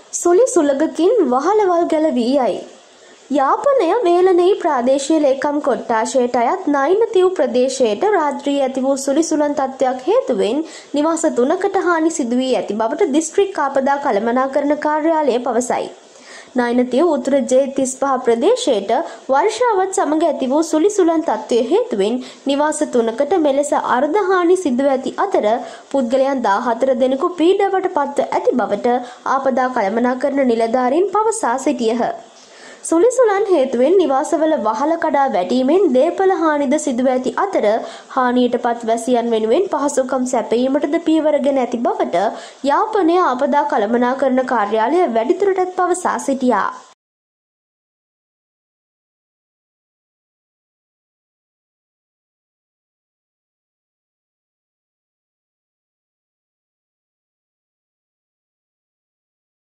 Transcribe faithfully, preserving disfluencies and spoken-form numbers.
සුළි සුළඟකින් වහලවල් ගැලවී යයි. යාපනය වේලනෙහි ප්‍රාදේශීය ලේකම් කොට්ටාශයට අයත් නයිනතිව් ප්‍රදේශයට රාත්‍රියේ ඇති වූ සුළි සුළං තත්ත්වයක් හේතුවෙන් නිවාස තුනකට හානි සිදු වී ඇති බවට දිස්ත්‍රික් ආපදා කළමනාකරණ කාර්යාලය පවසයි. නයිනතිව් උතුර ජේ තිස් පහ ප්‍රදේශයට වර්ෂාවත් සමග ඇති වූ සුළි සුළං තත්ත්වය හේතුවෙන් නිවාස තුනකට මෙලෙස අර්ධ හානි සිදු ඇති අතර පුද්ගලයන් දාහතර දෙනෙකු පීඩාවට පත්ව ඇති බවට ආපදා කළමනාකරණ නිලධාරීන් පවසා සිටියහ. සුළි සුළං හේතුවෙන් නිවාසවල වහල කඩා වැටීමෙන් දේපල හානිද සිදුව ඇති අතර හානියට පත් වැසියන් වෙනුවෙන් පහසුකම් සැපයීමටද පියවරගෙන ඇති බවට යාපනය ආපදා කළමනාකරණ කාර්යාලය වැඩිදුරටත් පවසා සිටියා.